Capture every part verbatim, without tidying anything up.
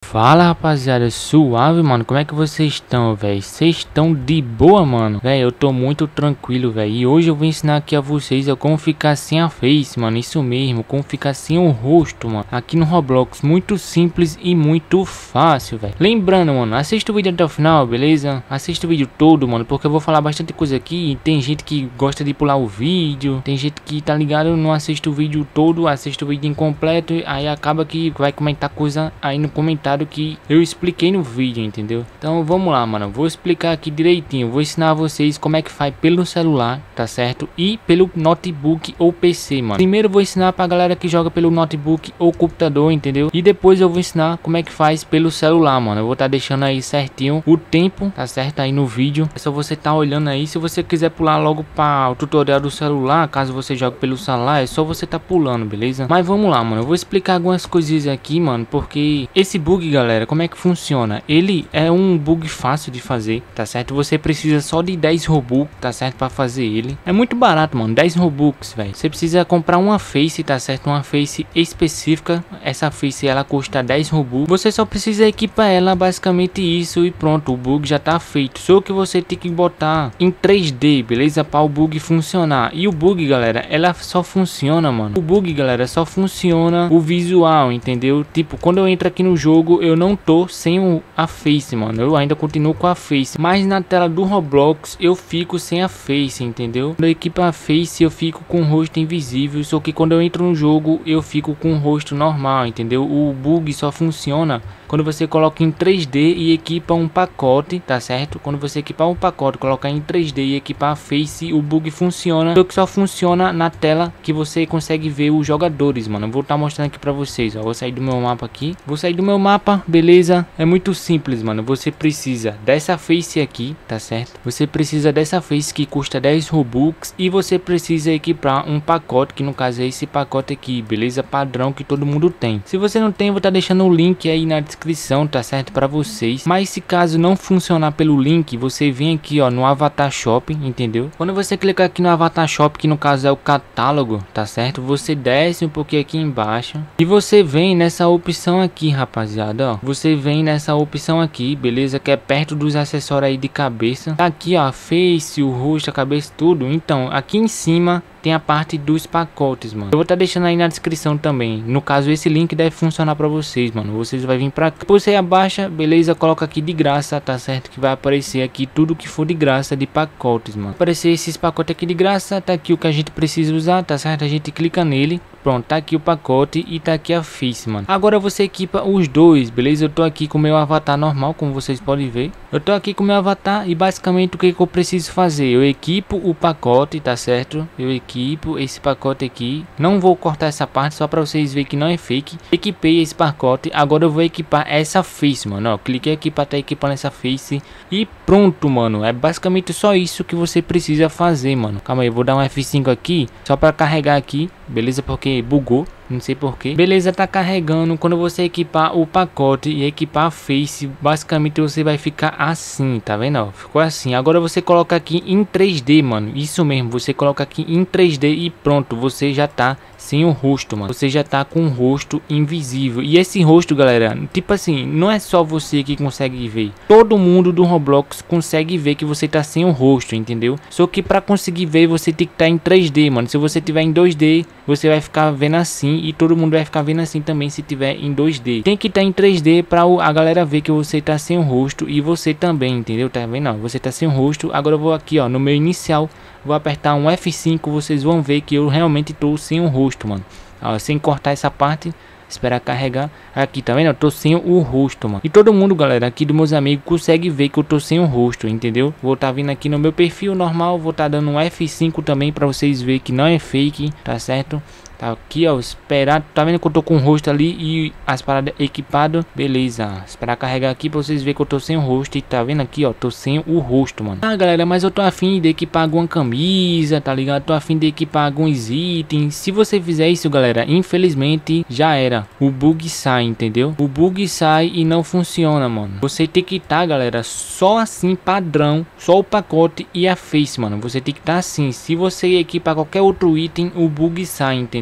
Fala rapaziada, suave mano, como é que vocês estão, velho? Vocês estão de boa, mano? Velho, eu tô muito tranquilo, velho. E hoje eu vou ensinar aqui a vocês a como ficar sem a face, mano. Isso mesmo, como ficar sem o rosto, mano. Aqui no Roblox, muito simples e muito fácil, velho. Lembrando, mano, assista o vídeo até o final, beleza? Assista o vídeo todo, mano, porque eu vou falar bastante coisa aqui. Tem gente que gosta de pular o vídeo, tem gente que, tá ligado, não assiste o vídeo todo, assiste o vídeo incompleto, aí acaba que vai comentar coisa aí no comentário que eu expliquei no vídeo, entendeu? Então vamos lá, mano, vou explicar aqui direitinho, vou ensinar a vocês como é que faz pelo celular, tá certo? E pelo notebook ou P C, mano. Primeiro eu vou ensinar pra galera que joga pelo notebook ou computador, entendeu? E depois eu vou ensinar como é que faz pelo celular, mano. Eu vou estar tá deixando aí certinho o tempo, tá certo? Aí no vídeo, é só você tá olhando aí. Se você quiser pular logo para o tutorial do celular, caso você jogue pelo celular, é só você tá pulando, beleza? Mas vamos lá, mano, eu vou explicar algumas coisinhas aqui, mano, porque esse bug, galera, como é que funciona? Ele é um bug fácil de fazer, tá certo? Você precisa só de dez Robux, tá certo? Para fazer ele. É muito barato, mano, dez Robux, velho. Você precisa comprar uma face, tá certo? Uma face específica. Essa face, ela custa dez Robux. Você só precisa equipar ela, basicamente isso, e pronto, o bug já tá feito. Só que você tem que botar em três D, beleza? Para o bug funcionar. E o bug, galera, ela só funciona, mano. O bug, galera, só funciona o visual, entendeu? Tipo, quando eu entro aqui no jogo, eu não tô sem o, a face, mano. Eu ainda continuo com a face, mas na tela do Roblox eu fico sem a face, entendeu? Quando eu equipo a face, eu fico com o rosto invisível. Só que quando eu entro no jogo, eu fico com o rosto normal, entendeu? O bug só funciona quando você coloca em três D e equipa um pacote, tá certo? Quando você equipar um pacote, colocar em três D e equipar a face, o bug funciona. Só que só funciona na tela que você consegue ver os jogadores, mano. Eu vou estar mostrando aqui pra vocês, ó. Vou sair do meu mapa aqui. Vou sair do meu mapa, beleza? É muito simples, mano. Você precisa dessa face aqui, tá certo? Você precisa dessa face que custa dez Robux. E você precisa equipar um pacote, que no caso é esse pacote aqui, beleza? Padrão que todo mundo tem. Se você não tem, eu vou estar deixando o link aí na descrição. descrição, tá certo, para vocês. Mas se caso não funcionar pelo link, você vem aqui, ó, no Avatar Shop, entendeu? Quando você clicar aqui no Avatar Shop, que no caso é o catálogo, tá certo? Você desce um pouquinho aqui embaixo e você vem nessa opção aqui, rapaziada, ó. Você vem nessa opção aqui, beleza? Que é perto dos acessórios aí de cabeça. Tá aqui, ó, a face, o rosto, a cabeça, tudo. Então, aqui em cima tem a parte dos pacotes, mano. Eu vou estar tá deixando aí na descrição também. No caso, esse link deve funcionar para vocês, mano. Vocês vai vir para cá. Depois você abaixa, beleza? Coloca aqui de graça, tá certo? Que vai aparecer aqui tudo que for de graça de pacotes, mano. Aparecer esses pacotes aqui de graça, tá aqui o que a gente precisa usar, tá certo? A gente clica nele. Pronto, tá aqui o pacote e tá aqui a face, mano. Agora você equipa os dois, beleza? Eu tô aqui com o meu avatar normal, como vocês podem ver. Eu tô aqui com o meu avatar e basicamente o que, que eu preciso fazer? Eu equipo o pacote, tá certo? Eu equipo esse pacote aqui. Não vou cortar essa parte só pra vocês verem que não é fake. Equipei esse pacote. Agora eu vou equipar essa face, mano. Ó, cliquei aqui pra estar tá equipando essa face. E pronto, mano. É basicamente só isso que você precisa fazer, mano. Calma aí, eu vou dar um F cinco aqui só pra carregar aqui, beleza? Porque bugou, não sei porquê. Beleza, tá carregando. Quando você equipar o pacote e equipar a face, basicamente você vai ficar assim, tá vendo? Ó, ficou assim. Agora você coloca aqui em três D, mano. Isso mesmo, você coloca aqui em três D e pronto, você já tá sem o rosto, mano. Você já tá com o rosto invisível. E esse rosto, galera, tipo assim, não é só você que consegue ver. Todo mundo do Roblox consegue ver que você tá sem o rosto, entendeu? Só que pra conseguir ver, você tem que estar tá em três D, mano. Se você tiver em dois D, você vai ficar vendo assim e todo mundo vai ficar vendo assim também se tiver em dois D. Tem que estar tá em três D pra a galera ver que você tá sem o rosto e você também, entendeu? Tá vendo? Não, você tá sem o rosto. Agora eu vou aqui, ó, no meu inicial, vou apertar um F cinco, vocês vão ver que eu realmente tô sem o rosto, mano. Ó, sem cortar essa parte, esperar carregar. Aqui, tá vendo? Eu tô sem o rosto, mano. E todo mundo, galera, aqui dos meus amigos consegue ver que eu tô sem o rosto, entendeu? Vou tá vindo aqui no meu perfil normal, vou tá dando um F cinco também pra vocês verem que não é fake, tá certo? Tá aqui, ó, esperar, tá vendo que eu tô com o rosto ali e as paradas equipado, beleza, esperar carregar aqui pra vocês verem que eu tô sem o rosto e tá vendo aqui, ó, tô sem o rosto, mano. Ah, galera, mas eu tô afim de equipar alguma camisa, tá ligado? Tô afim de equipar alguns itens. Se você fizer isso, galera, infelizmente já era, o bug sai, entendeu? O bug sai e não funciona, mano. Você tem que tá, galera, só assim, padrão, só o pacote e a face, mano. Você tem que tá assim, se você equipar qualquer outro item, o bug sai, entendeu?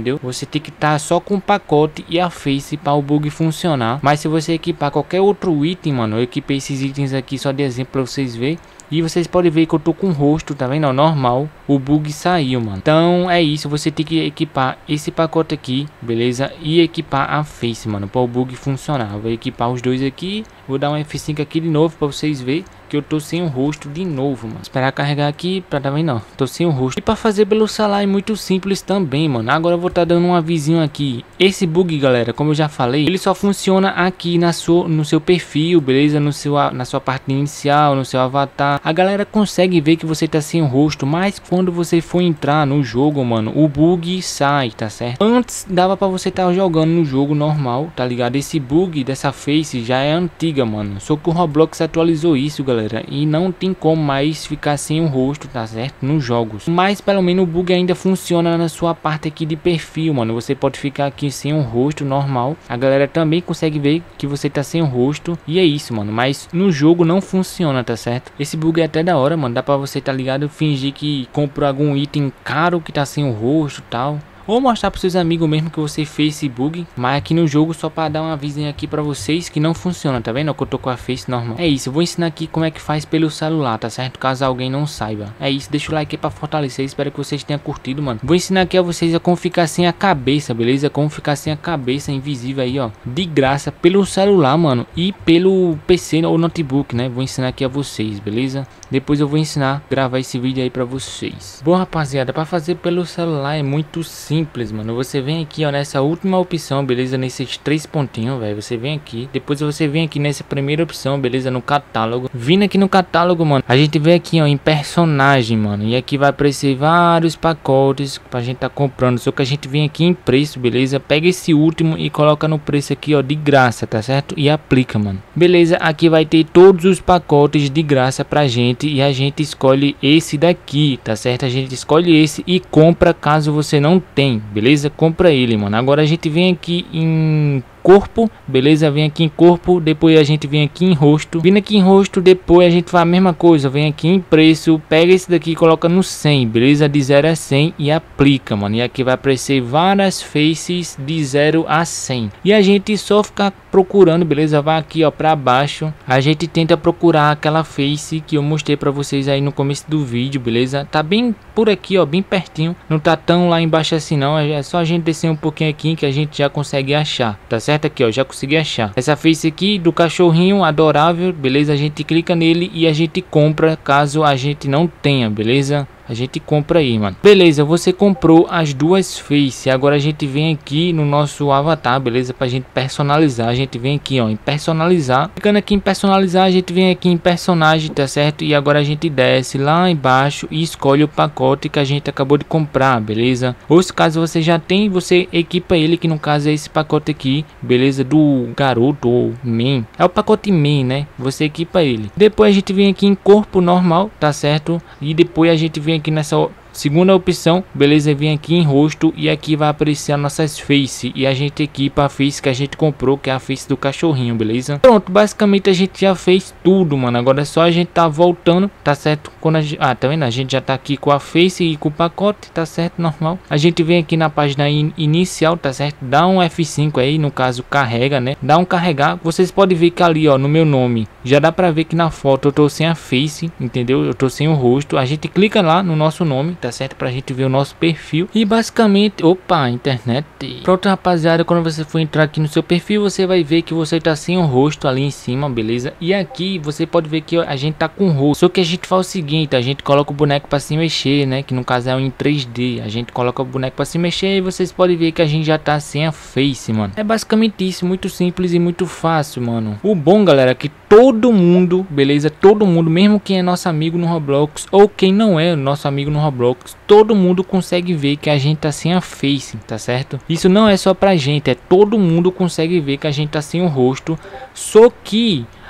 entendeu? Você tem que estar só com o pacote e a face para o bug funcionar. Mas se você equipar qualquer outro item, mano, eu equipei esses itens aqui só de exemplo para vocês verem. E vocês podem ver que eu tô com o rosto, tá vendo? Normal, o bug saiu, mano. Então é isso, você tem que equipar esse pacote aqui, beleza? E equipar a face, mano, para o bug funcionar. Eu vou equipar os dois aqui, vou dar um F cinco aqui de novo para vocês verem que eu tô sem o rosto de novo, mano. Esperar carregar aqui pra também não, tô sem o rosto. E para fazer pelo celular é muito simples também, mano. Agora eu vou estar tá dando um avisinho aqui. Esse bug, galera, como eu já falei, ele só funciona aqui na sua, no seu perfil, beleza? No seu, na sua parte inicial, no seu avatar. A galera consegue ver que você tá sem o rosto, mas quando você for entrar no jogo, mano, o bug sai, tá certo? Antes dava pra você estar tá jogando no jogo normal, tá ligado? Esse bug dessa face já é antiga, mano. Só que o Roblox atualizou isso, galera. E não tem como mais ficar sem o rosto, tá certo? Nos jogos. Mas pelo menos o bug ainda funciona na sua parte aqui de perfil, mano. Você pode ficar aqui sem o rosto normal. A galera também consegue ver que você tá sem o rosto. E é isso, mano. Mas no jogo não funciona, tá certo? Esse bug é até da hora, mano. Dá pra você, tá ligado? Fingir que comprou algum item caro que tá sem o rosto e tal. Ou mostrar para seus amigos mesmo que você fez esse bug. Mas aqui no jogo só para dar uma avisinha aqui para vocês que não funciona, tá vendo? Que eu tô com a face normal. É isso, eu vou ensinar aqui como é que faz pelo celular, tá certo? Caso alguém não saiba. É isso, deixa o like aí para fortalecer. Espero que vocês tenham curtido, mano. Vou ensinar aqui a vocês a como ficar sem a cabeça, beleza? Como ficar sem a cabeça invisível aí, ó. De graça pelo celular, mano. E pelo P C ou notebook, né? Vou ensinar aqui a vocês, beleza? Depois eu vou ensinar, gravar esse vídeo aí para vocês. Bom, rapaziada, para fazer pelo celular é muito simples. Simples, mano. Você vem aqui, ó, nessa última opção, beleza? Nesses três pontinhos, velho. Você vem aqui. Depois você vem aqui nessa primeira opção, beleza? No catálogo. Vindo aqui no catálogo, mano. A gente vem aqui, ó, em personagem, mano. E aqui vai aparecer vários pacotes pra gente tá comprando. Só que a gente vem aqui em preço, beleza? Pega esse último e coloca no preço aqui, ó, de graça, tá certo? E aplica, mano. Beleza? Aqui vai ter todos os pacotes de graça pra gente. E a gente escolhe esse daqui, tá certo? A gente escolhe esse e compra caso você não tenha. Beleza? Compra ele, mano. Agora a gente vem aqui em corpo, beleza? Vem aqui em corpo, depois a gente vem aqui em rosto. Vindo aqui em rosto, depois a gente faz a mesma coisa, vem aqui em preço, pega esse daqui e coloca no cem, beleza? De zero a cem e aplica, mano. E aqui vai aparecer várias faces de zero a cem. E a gente só ficar procurando, beleza? Vai aqui, ó, pra baixo. A gente tenta procurar aquela face que eu mostrei pra vocês aí no começo do vídeo, beleza? Tá bem por aqui, ó, bem pertinho. Não tá tão lá embaixo assim não, é só a gente descer um pouquinho aqui que a gente já consegue achar, tá certo? Aqui, ó, já consegui achar essa face aqui do cachorrinho adorável, beleza? A gente clica nele e a gente compra caso a gente não tenha, beleza? A gente compra aí, mano. Beleza, você comprou as duas faces. Agora a gente vem aqui no nosso avatar, beleza? Pra gente personalizar. A gente vem aqui, ó, em personalizar. Clicando aqui em personalizar, a gente vem aqui em personagem, tá certo? E agora a gente desce lá embaixo e escolhe o pacote que a gente acabou de comprar, beleza? Ou se caso você já tem, você equipa ele, que no caso é esse pacote aqui, beleza? Do garoto ou main. É o pacote main, né? Você equipa ele. Depois a gente vem aqui em corpo normal, tá certo? E depois a gente vem aqui nessa segunda opção, beleza? Vem aqui em rosto e aqui vai aparecer as nossas face e a gente equipa a face que a gente comprou, que é a face do cachorrinho, beleza? Pronto, basicamente a gente já fez tudo, mano. Agora é só a gente tá voltando, tá certo? Quando a gente... ah, tá vendo? A gente já tá aqui com a face e com o pacote, tá certo? Normal. A gente vem aqui na página in inicial, tá certo? Dá um F cinco aí, no caso carrega, né? Dá um carregar. Vocês podem ver que ali, ó, no meu nome, já dá pra ver que na foto eu tô sem a face, entendeu? Eu tô sem o rosto. A gente clica lá no nosso nome, tá certo? Pra gente ver o nosso perfil e basicamente, opa, internet. Pronto, rapaziada, quando você for entrar aqui no seu perfil, você vai ver que você tá sem o rosto ali em cima, beleza? E aqui você pode ver que a gente tá com o rosto, só que a gente faz o seguinte, a gente coloca o boneco pra se mexer, né? Que no caso é um em três D, a gente coloca o boneco pra se mexer e vocês podem ver que a gente já tá sem a face, mano. É basicamente isso, muito simples e muito fácil, mano. O bom, galera, é que todo mundo, beleza? Todo mundo, mesmo quem é nosso amigo no Roblox ou quem não é nosso amigo no Roblox, todo mundo consegue ver que a gente tá sem a face, tá certo? Isso não é só pra gente, é todo mundo consegue ver que a gente tá sem o rosto, só que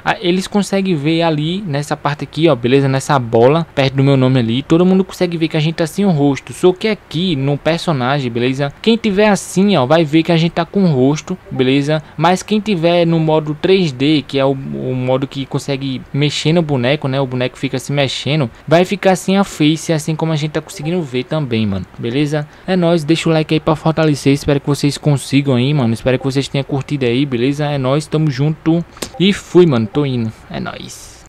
eles conseguem ver ali nessa parte aqui, ó, beleza? Nessa bola perto do meu nome ali, todo mundo consegue ver que a gente tá sem o rosto. Só que aqui no personagem, beleza? Quem tiver assim, ó, vai ver que a gente tá com o rosto, beleza? Mas quem tiver no modo três D, que é o, o modo que consegue mexer no boneco, né? O boneco fica se mexendo, vai ficar sem a face, assim como a gente tá conseguindo ver também, mano. Beleza? É nóis, deixa o like aí pra fortalecer. Espero que vocês consigam aí, mano. Espero que vocês tenham curtido aí, beleza? É nóis, tamo junto. E fui, mano, tô indo. É nóis.